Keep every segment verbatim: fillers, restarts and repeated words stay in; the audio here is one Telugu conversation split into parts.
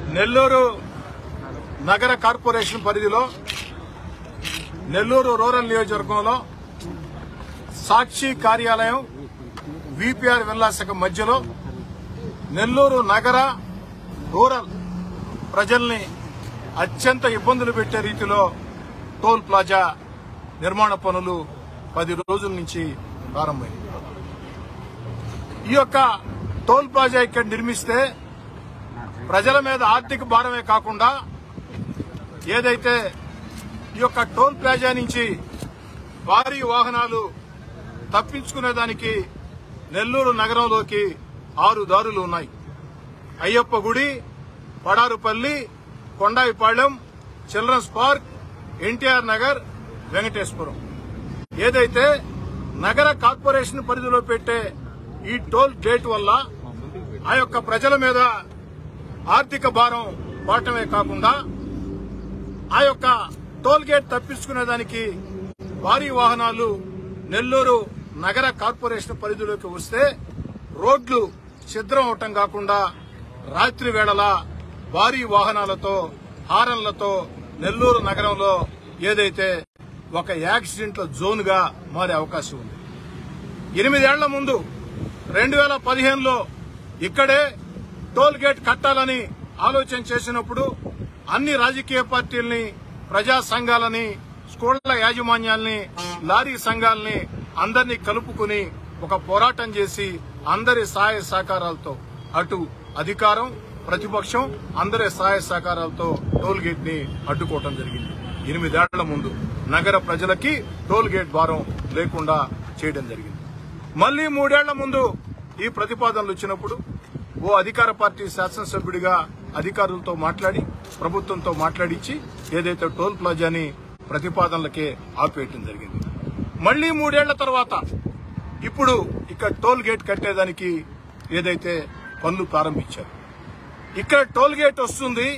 నెల్లూరు నగర కార్పొరేషన్ పరిధిలో నెల్లూరు రూరల్ నియోజకవర్గంలో సాక్షి కార్యాలయం విపిఆర్ విల్లాసక మధ్యలో నెల్లూరు నగర రూరల్ ప్రజల్ని అత్యంత ఇబ్బందులు పెట్టే రీతిలో టోల్ ప్లాజా నిర్మాణ పనులు పది రోజుల నుంచి ప్రారంభమైంది. ఈ యొక్క టోల్ ప్లాజా ఇక్కడ నిర్మిస్తే ప్రజల మీద ఆర్థిక భారమే కాకుండా ఏదైతే ఈ యొక్క టోల్ ప్లాజా నుంచి భారీ వాహనాలు తప్పించుకునేదానికి నెల్లూరు నగరంలోకి ఆరు దారులు ఉన్నాయి. అయ్యప్ప గుడి, Padarupalli, Kondayipalem, children's park, NTR Nagar, Venkateswaram. ఏదైతే నగర కార్పొరేషన్ పరిధిలో పెట్టే ఈ టోల్ గేట్ వల్ల ఆ యొక్క ప్రజల మీద ఆర్థిక భారం పడటమే కాకుండా ఆ యొక్క టోల్ గేట్ తప్పించుకునేదానికి భారీ వాహనాలు నెల్లూరు నగర కార్పొరేషన్ పరిధిలోకి వస్తే రోడ్లు ఛిద్రం అవటం కాకుండా రాత్రి వేళల భారీ వాహనాలతో హారన్లతో నెల్లూరు నగరంలో ఏదైతే ఒక యాక్సిడెంట్ల జోన్ గా మారే అవకాశం ఉంది. ఎనిమిదేళ్ల ముందు రెండు వేల పదిహేనులో ఇక్కడే టోల్ గేట్ కట్టాలని ఆలోచన చేసినప్పుడు అన్ని రాజకీయ పార్టీల్ని, ప్రజా సంఘాలని, స్కూళ్ల యాజమాన్యాల్ని, లారీ సంఘాలని అందరినీ కలుపుకుని ఒక పోరాటం చేసి అందరి సహాయ సహకారాలతో అటు అధికారం, ప్రతిపక్షం అందరి సహాయ సహకారాలతో టోల్ గేట్ ని అడ్డుకోవడం జరిగింది. ఎనిమిదేళ్ల ముందు నగర ప్రజలకి టోల్ గేట్ భారం లేకుండా చేయడం జరిగింది. మళ్లీ మూడేళ్ల ముందు ఈ ప్రతిపాదనలు వచ్చినప్పుడు ఓ అధికార పార్టీ శాసనసభ్యుడిగా అధికారులతో మాట్లాడి ప్రభుత్వంతో మాట్లాడించి ఏదైతే టోల్ ప్లాజాని ప్రతిపాదనలకే ఆపేయటం జరిగింది. మళ్లీ మూడేళ్ల తర్వాత ఇప్పుడు ఇక్కడ టోల్ గేట్ కట్టేదానికి ఏదైతే పనులు ప్రారంభించారు. ఇక్కడ టోల్ గేట్ వస్తుంది.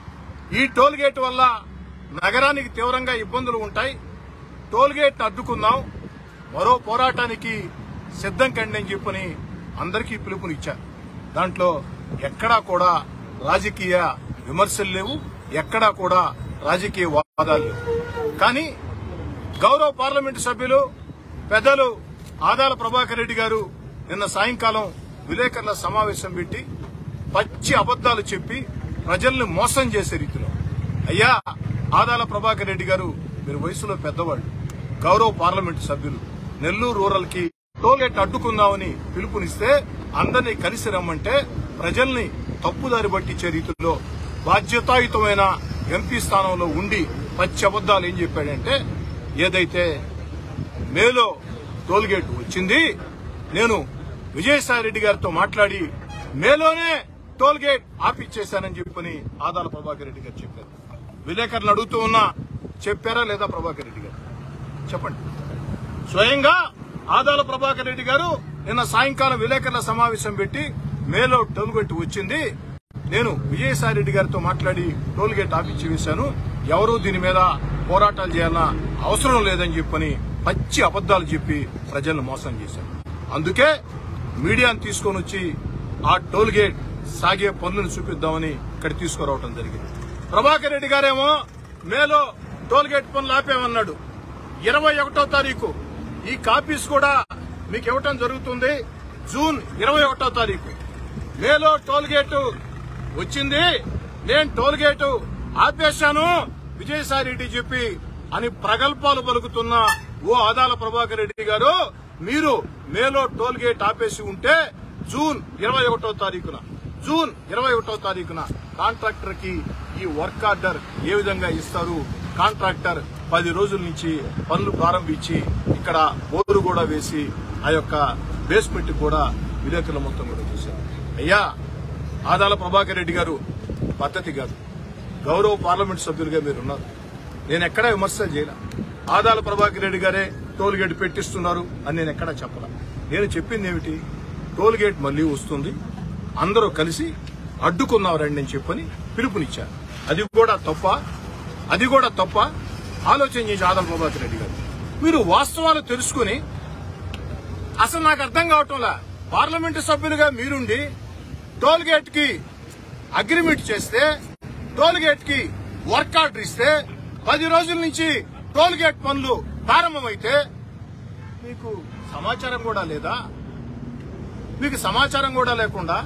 ఈ టోల్ గేట్ వల్ల నగరానికి తీవ్రంగా ఇబ్బందులు ఉంటాయి. టోల్ గేట్ అడ్డుకుందాం, మరో పోరాటానికి సిద్దం కండి అని చెప్పని అందరికీ పిలుపునిచ్చారు. దాంట్లో ఎక్కడా కూడా రాజకీయ విమర్శలు లేవు, ఎక్కడా కూడా రాజకీయ వాదాలు లేవు. కానీ గౌరవ పార్లమెంటు సభ్యులు పెద్దలు ఆదాల ప్రభాకర్ రెడ్డి గారు నిన్న సాయంకాలం విలేకరుల సమావేశం పెట్టి పచ్చి అబద్దాలు చెప్పి ప్రజల్ని మోసం చేసే రీతిలో, అయ్యా ఆదాల ప్రభాకర్ రెడ్డి గారు మీరు వయసులో పెద్దవాళ్లు, గౌరవ పార్లమెంటు సభ్యులు, నెల్లూరు రూరల్ కి టోల్ గేట్ అడ్డుకుందామని పిలుపునిస్తే అందరినీ కలిసి రమ్మంటే ప్రజల్ని తప్పుదారి పట్టించే రీతిలో బాధ్యతాయుతమైన ఎంపీ స్థానంలో ఉండి పచ్చి అబద్దాలు ఏం చెప్పాడంటే, ఏదైతే మేలో టోల్ గేట్ వచ్చింది, నేను విజయసాయి రెడ్డి గారితో మాట్లాడి మేలోనే టోల్ గేట్ ఆపిచ్చేశానని చెప్పని ఆదాల ప్రభాకర్ రెడ్డి గారు చెప్పారు. విలేకరులు అడుగుతూ ఉన్నా చెప్పారా లేదా ప్రభాకర్ రెడ్డి గారు చెప్పండి. స్వయంగా ఆదాల ప్రభాకర్ రెడ్డి గారు నిన్న సాయంకాలం విలేకరుల సమావేశం పెట్టి మేలో టోల్ గేట్ వచ్చింది, నేను విజయసాయి రెడ్డి గారితో మాట్లాడి టోల్ గేట్ ఆపిచ్చి వేశాను, ఎవరూ దీని మీద పోరాటాలు చేయాలన్న అవసరం లేదని చెప్పని పచ్చి అబద్దాలు చెప్పి ప్రజలను మోసం చేశారు. అందుకే మీడియాను తీసుకొని వచ్చి ఆ టోల్ గేట్ సాగే పనులను చూపిద్దామని ఇక్కడ తీసుకురావడం జరిగింది. ప్రభాకర్ రెడ్డి గారేమో మేలో టోల్ గేట్ పనులు ఆపేమన్నాడు. ఇరవై ఒకటో తారీఖు ఈ కాపీస్ కూడా మీకు ఇవ్వటం జరుగుతుంది. జూన్ ఇరవై ఒకటో తారీఖు మేలో టోల్ గేటు వచ్చింది, నేను టోల్ గేటు ఆపేశాను విజయసాయి రెడ్డి చెప్పి అని ప్రగల్భాలు పలుకుతున్న ఓ ఆదాల ప్రభాకర్ రెడ్డి గారు, మీరు మేలో టోల్ గేట్ ఆపేసి ఉంటే జూన్ ఇరవై ఒకటో తారీఖున జూన్ ఇరవై ఒకటో తారీఖున కాంట్రాక్టర్ కి ఈ వర్క్ ఆర్డర్ ఏ విధంగా ఇస్తారు? కాంట్రాక్టర్ పది రోజుల నుంచి పనులు ప్రారంభించి ఇక్కడ బోరు కూడా వేసి ఆ యొక్క బేస్మెంట్ కూడా విలేకరుల మొత్తం కూడా చూశారు. అయ్యా ఆదాల ప్రభాకర్ రెడ్డి గారు పద్ధతి కాదు. గౌరవ పార్లమెంట్ సభ్యులుగా మీరున్నారు, నేను ఎక్కడా విమర్శలు చేయలే. ఆదాల ప్రభాకర్ రెడ్డి గారే టోల్ గేట్ పెట్టిస్తున్నారు అని నేను ఎక్కడా చెప్పలా. నేను చెప్పింది ఏమిటి, టోల్ గేట్ మళ్లీ వస్తుంది, అందరూ కలిసి అడ్డుకున్నాం రండి అని చెప్పని పిలుపునిచ్చారు. అది కూడా తప్ప అది కూడా తప్ప ఆలోచన చేసి ఆదాల ప్రభాకర్ రెడ్డి గారు మీరు వాస్తవాలు తెలుసుకుని, అసలు నాకు అర్థం కావటంలా, పార్లమెంటు సభ్యులుగా మీరుండి టోల్ గేట్ కి అగ్రిమెంట్ చేస్తే టోల్ గేట్ కి వర్క్ ఆర్డర్ ఇస్తే పది రోజుల నుంచి టోల్ గేట్ పనులు ప్రారంభమైతే మీకు సమాచారం కూడా లేదా? మీకు సమాచారం కూడా లేకుండా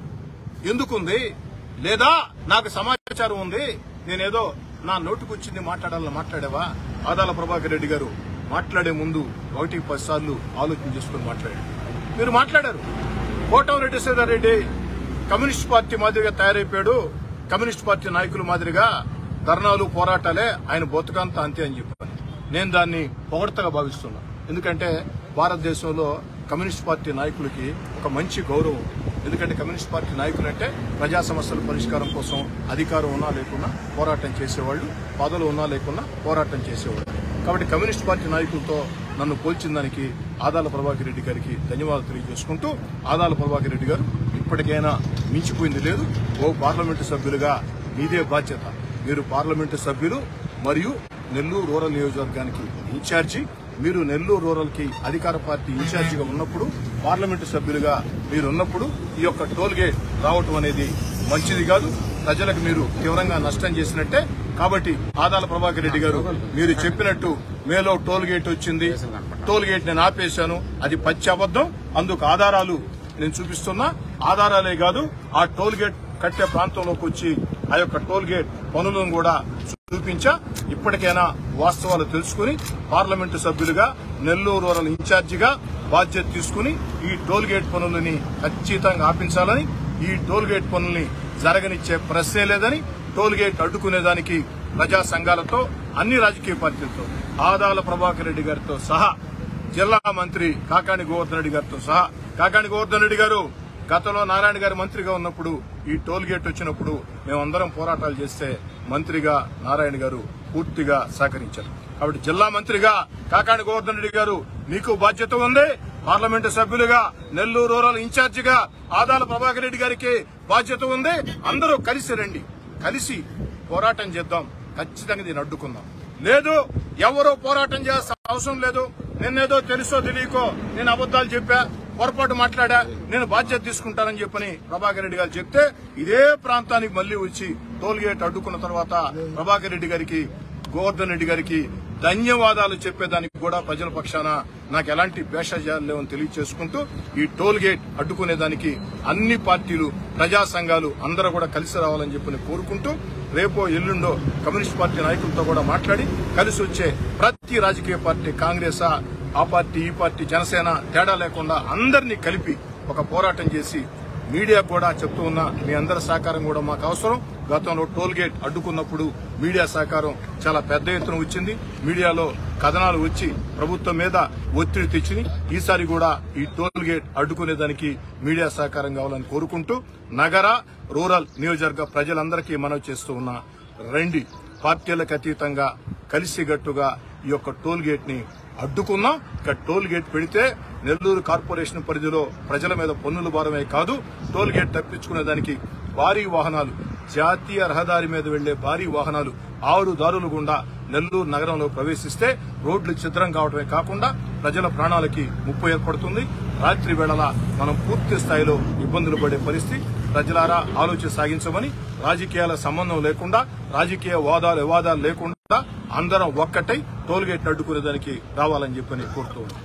ఎందుకుంది? లేదా నాకు సమాచారం ఉంది, నేనేదో నా నోటుకొచ్చింది మాట్లాడాలని మాట్లాడావా? ఆదాల ప్రభాకర్ రెడ్డి గారు మాట్లాడే ముందు ఒకటి పది సార్లు ఆలోచన చేసుకుని మాట్లాడారు. మీరు మాట్లాడారు. కోటమిరెడ్డి శ్రీధర్రెడ్డి కమ్యూనిస్ట్ పార్టీ మాదిరిగా తయారైపోయాడు, కమ్యూనిస్ట్ పార్టీ నాయకుల మాదిరిగా ధర్నాలు పోరాటాలే ఆయన బతుకంత అంతే అని చెప్పాను. నేను దాన్ని పొగడ్తగా భావిస్తున్నా. ఎందుకంటే భారతదేశంలో కమ్యూనిస్ట్ పార్టీ నాయకులకి ఒక మంచి గౌరవం. ఎందుకంటే కమ్యూనిస్ట్ పార్టీ నాయకులంటే ప్రజా సమస్యల పరిష్కారం కోసం అధికారం ఉన్నా లేకున్నా పోరాటం చేసేవాళ్లు, పదవులు ఉన్నా లేకున్నా పోరాటం చేసేవాళ్ళు. కాబట్టి కమ్యూనిస్ట్ పార్టీ నాయకులతో నన్ను పోల్చిన దానికి ఆదాల ప్రభాకర్ రెడ్డి గారికి ధన్యవాదాలు తెలియజేసుకుంటూ, ఆదాల ప్రభాకర్ రెడ్డి గారు ఇప్పటికైనా మించిపోయింది లేదు. ఓ పార్లమెంటు సభ్యులుగా మీదే బాధ్యత. మీరు పార్లమెంటు సభ్యులు మరియు నెల్లూరు రూరల్ నియోజకవర్గానికి ఇన్ఛార్జి. మీరు నెల్లూరు రూరల్ కి అధికార పార్టీ ఇన్ఛార్జిగా ఉన్నప్పుడు, పార్లమెంటు సభ్యులుగా మీరున్నప్పుడు ఈ యొక్క టోల్ గేట్ రావటం అనేది మంచిది కాదు. ప్రజలకు మీరు తీవ్రంగా నష్టం చేసినట్టే. కాబట్టి ఆదాల ప్రభాకర్ రెడ్డి గారు మీరు చెప్పినట్టు మేలో టోల్ గేట్ వచ్చింది, టోల్ గేట్ నేను ఆపేశాను, అది పచ్చి అబద్దం. అందుకు ఆధారాలు నేను చూపిస్తున్నా. ఆధారాలే కాదు, ఆ టోల్ గేట్ కట్టే ప్రాంతంలోకి వచ్చి ఆ యొక్క టోల్ గేట్ పనులను కూడా చూపించా. ఇప్పటికైనా వాస్తవాలు తెలుసుకుని పార్లమెంటు సభ్యులుగా నెల్లూరు రూరల్ ఇన్ఛార్జిగా బాధ్యత తీసుకుని ఈ టోల్ గేట్ పనులని ఖచ్చితంగా ఆపించాలని, ఈ టోల్ గేట్ పనుల్ని జరగనిచ్చే ప్రశ్నే లేదని, టోల్ గేట్ అడ్డుకునేదానికి ప్రజా సంఘాలతో అన్ని రాజకీయ పార్టీలతో ఆదాల ప్రభాకర్ రెడ్డి గారితో సహా జిల్లా మంత్రి కాకాని గోవర్ధన్ రెడ్డి గారితో సహా కాకాని గోవర్ధన్ రెడ్డి గారు గతంలో నారాయణ గారి మంత్రిగా ఉన్నప్పుడు ఈ టోల్ గేట్ వచ్చినప్పుడు మేమందరం పోరాటాలు చేస్తే మంత్రిగా నారాయణ గారు పూర్తిగా సహకరించారు. కాబట్టి జిల్లా మంత్రిగా కాకాని గోవర్ధన్ రెడ్డి గారు మీకు బాధ్యత ఉంది. పార్లమెంటు సభ్యులుగా నెల్లూరు రూరల్ ఇన్ఛార్జిగా ఆదాల ప్రభాకర్ రెడ్డి గారికి బాధ్యత ఉంది. అందరూ కలిసి రండి, కలిసి పోరాటం చేద్దాం. ఖచ్చితంగా దీన్ని అడ్డుకుందాం. లేదు ఎవరో పోరాటం చేయాల్సిన అవసరం లేదు, నిన్నేదో తెలుసో తెలియకో నేను అబద్దాలు చెప్పా, పొరపాటు మాట్లాడా, నేను బాధ్యత తీసుకుంటానని చెప్పని ప్రభాకర్ రెడ్డి గారు చెప్తే ఇదే ప్రాంతానికి మళ్లీ వచ్చి టోల్ గేట్ అడ్డుకున్న తర్వాత ప్రభాకర్ రెడ్డి గారికి గోవర్ధన్ రెడ్డి గారికి ధన్యవాదాలు చెప్పేదానికి కూడా ప్రజల పక్షాన నాకు ఎలాంటి భేషజాలు లేవని తెలియజేసుకుంటూ ఈ టోల్ గేట్ అడ్డుకునేదానికి అన్ని పార్టీలు ప్రజా సంఘాలు అందరూ కూడా కలిసి రావాలని చెప్పని కోరుకుంటూ, రేపో ఎల్లుండో కమ్యూనిస్ట్ పార్టీ నాయకులతో కూడా మాట్లాడి కలిసి వచ్చే ప్రతి రాజకీయ పార్టీ, కాంగ్రెస్ ఆ పార్టీ ఈ పార్టీ జనసేన తేడా లేకుండా అందరినీ కలిపి ఒక పోరాటం చేసి మీడియా కూడా చెప్తూ ఉన్నా మీ అందరి సహకారం కూడా మాకు అవసరం. గతంలో టోల్ గేట్ అడ్డుకున్నప్పుడు మీడియా సహకారం చాలా పెద్ద ఎత్తున వచ్చింది. మీడియాలో కథనాలు వచ్చి ప్రభుత్వం మీద ఒత్తిడి తెచ్చింది. ఈసారి కూడా ఈ టోల్ గేట్ అడ్డుకునేదానికి మీడియా సహకారం కావాలని కోరుకుంటూ, నగర రూరల్ నియోజకవర్గ ప్రజలందరికీ మనవి చేస్తూ ఉన్నా, రండి పార్టీలకు అతీతంగా కలిసిగట్టుగా ఈ యొక్క టోల్ గేట్ ని అడ్డుకున్నాం. ఇక టోల్ గేట్ పెడితే నెల్లూరు కార్పొరేషన్ పరిధిలో ప్రజల మీద పన్నుల భారమే కాదు, టోల్ గేట్ తప్పించుకునే దానికి భారీ వాహనాలు, జాతీయ రహదారి మీద వెళ్లే భారీ వాహనాలు ఆరు దారులు గుండా నెల్లూరు నగరంలో ప్రవేశిస్తే రోడ్లు ఛిద్రం కావడమే కాకుండా ప్రజల ప్రాణాలకి ముప్పు ఏర్పడుతుంది. రాత్రి వేళలా మనం పూర్తి స్థాయిలో ఇబ్బందులు పడే పరిస్థితి. ప్రజలారా ఆలోచన సాగించమని, రాజకీయాల సంబంధం లేకుండా, రాజకీయ వాదాలు వివాదాలు లేకుండా అందరం ఒక్కటై టోల్ గేట్ అడ్డుకునేదానికి రావాలని చెప్పని కోరుతూ ఉన్నాం.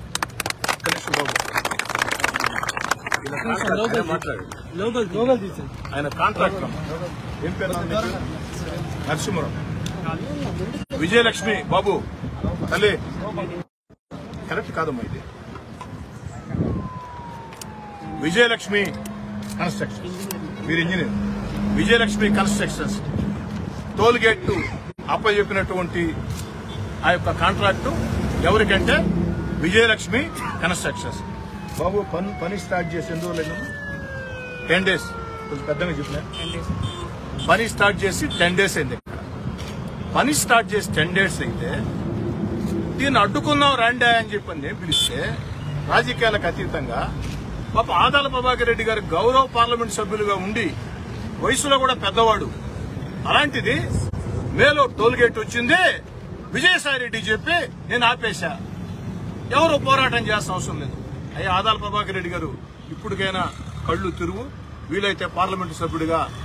ఆయన కాంట్రాక్టర్ ఏం పేరు? నరసింహరావు. విజయలక్ష్మి బాబు తల్లి కరెక్ట్ కాదమ్మా ఇది. విజయలక్ష్మి కన్స్ట్రక్షన్స్, మీరు engineer. Vijayalakshmi constructions toll gate అప్పచెప్పినటువంటి ఆ యొక్క కాంట్రాక్టు ఎవరికంటే విజయలక్ష్మి కన్స్ట్రక్షన్స్. బాబు పని పని స్టార్ట్ చేసి ఎందుకు లేదు? టెన్ డేస్ కొంచెం పెద్దగా చెప్పిన పని స్టార్ట్ చేసి టెన్ డేస్ అయింది. పని స్టార్ట్ చేసి టెన్ డేస్ అయితే దీన్ని అడ్డుకుందాం రండి అని చెప్పని పిలిస్తే రాజకీయాలకు అతీతంగా పాప ఆదాల ప్రభాకర్ రెడ్డి గారి గౌరవ పార్లమెంట్ సభ్యులుగా ఉండి వయసులో కూడా పెద్దవాడు, అలాంటిది మేలో టోల్ గేట్ వచ్చింది విజయసాయి రెడ్డి చెప్పి నేను ఆపేశా. ఎవరు పోరాటం చేయాల్సిన అవసరం లేదు. అయ్యా ఆదాల ప్రభాకర్ రెడ్డి గారు ఇప్పటికైనా కళ్ళు తిరుగు, వీలైతే పార్లమెంటు సభ్యుడిగా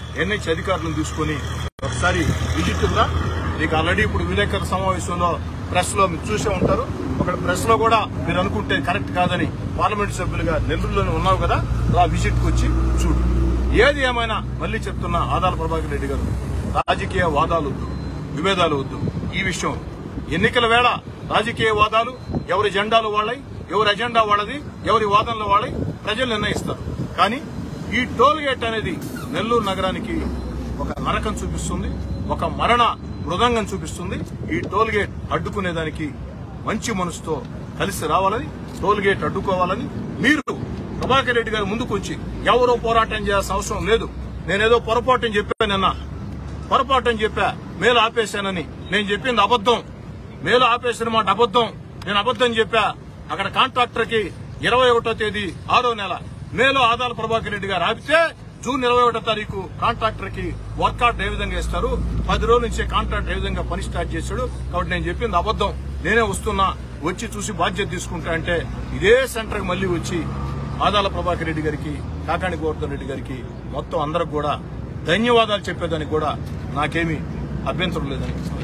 ఎన్హెచ్ అధికారులను తీసుకుని ఒకసారి విజిట్ గా మీకు ఆల్రెడీ ఇప్పుడు విలేకరుల సమావేశంలో ప్రెస్ లో మీరు చూసే ఉంటారు. ఒక ప్రెస్ లో కూడా మీరు అనుకుంటే కరెక్ట్ కాదని పార్లమెంట్ సభ్యులుగా నెల్లూరులోనే ఉన్నావు కదా, ఆ విజిట్ కు వచ్చి చూడు. ఏది ఏమైనా మళ్లీ చెప్తున్నా, ఆదాల ప్రభాకర్ రెడ్డి గారు, రాజకీయ వాదాలు వద్దు, విభేదాలు వద్దు. ఈ విషయం ఎన్నికల వేళ రాజకీయ వాదాలు ఎవరి జెండాలు వాళ్ళవి, ఎవరి అజెండా వాళ్ళది, ఎవరి వాదనలు వాళ్ళవి ప్రజలు నిర్ణయిస్తారు. కానీ ఈ టోల్ గేట్ అనేది నెల్లూరు నగరానికి ఒక నరకం చూపిస్తుంది, ఒక మరణ మృదంగం చూపిస్తుంది. ఈ టోల్ గేట్ అడ్డుకునేదానికి మంచి మనసుతో కలిసి రావాలని, టోల్ గేట్ అడ్డుకోవాలని మీరు ప్రభాకర్ రెడ్డి గారు ముందుకు వచ్చి, ఎవరో పోరాటం చేయాల్సిన అవసరం లేదు. నేనేదో పొరపాటు చెప్పానన్నా, పొరపాటు అని చెప్పా, మేలు ఆపేశానని. నేను చెప్పింది అబద్దం, మేలు ఆపేసిన మాట అబద్దం. నేను అబద్దం చెప్పా. అక్కడ కాంట్రాక్టర్ కి ఇరవై ఒకటో తేదీ ఆరో నెల మేలో ఆదాల ప్రభాకర్ రెడ్డి గారు ఆపితే జూన్ ఇరవై ఒకటో తారీఖు కాంట్రాక్టర్ కి వర్కౌట్ ఏ విధంగా ఇస్తారు, పది రోజుల నుంచే కాంట్రాక్టర్ ఏ విధంగా పని స్టార్ట్ చేశాడు. కాబట్టి నేను చెప్పింది అబద్దం. నేనే వస్తున్నా, వచ్చి చూసి బాధ్యత తీసుకుంటా అంటే ఇదే సెంటర్ కి మళ్లీ వచ్చి ఆదాల ప్రభాకర్ రెడ్డి గారికి, కాకాణి గోవర్ధన్ రెడ్డి గారికి, మొత్తం అందరికి కూడా ధన్యవాదాలు చెప్పేదానికి కూడా నాకేమీ అభ్యంతరం లేదని